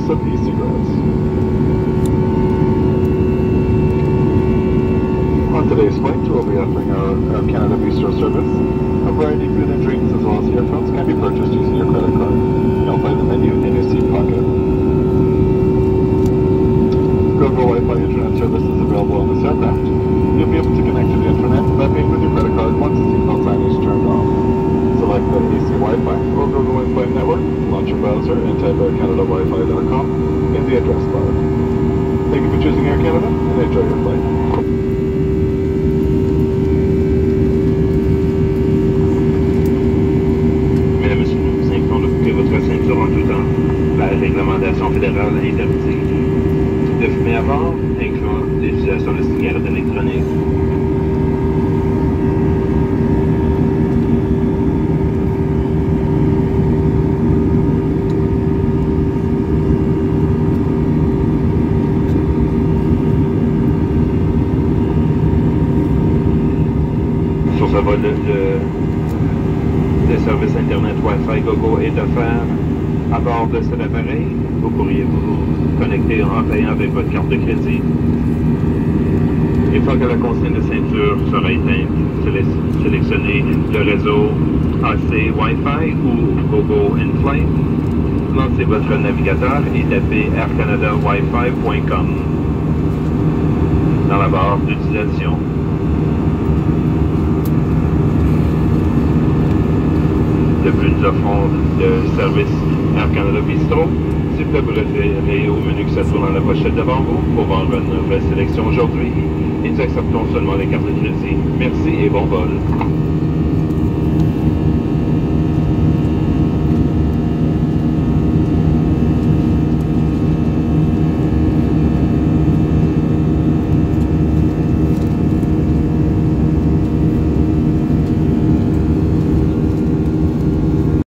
use of e-cigarettes. On today's flight, we'll be offering our Air Canada Bistro service. A variety of food and drinks as well as earphones can be purchased using your credit card. You'll find the menu in your seat pocket. Gogo Wi-Fi internet service is available on this aircraft. You'll be able to connect to the internet by paying with your credit card once the seatbelt sign is turned off. Select the AC Wi-Fi or Gogo Wi-Fi network, launch your browser, and type aircanadawifi.com in the address bar. Thank you for choosing Air Canada, and enjoy your flight. Mesdames et messieurs, nous vous invitons de couper votre ceinture en tout temps. La réglementation fédérale interdit de fumer à bord, incluant l'utilisation de cigarettes électroniques. Sur ce vol, le service Internet Wi-Fi Gogo est offert à bord de cet appareil. Vous pourriez vous connecter en payant avec votre carte de crédit. Une fois que la consigne de ceinture sera éteinte, sélectionnez le réseau AC Wi-Fi ou Gogo In-Flight. Lancez votre navigateur et tapez aircanadawifi.com dans la barre d'utilisation. De plus, nous offrons le service Air Canada Bistro. S'il vous plaît, vous référez au menu qui se trouve dans la pochette devant vous pour voir une nouvelle sélection aujourd'hui. Et nous acceptons seulement les cartes de crédit. Merci et bon vol.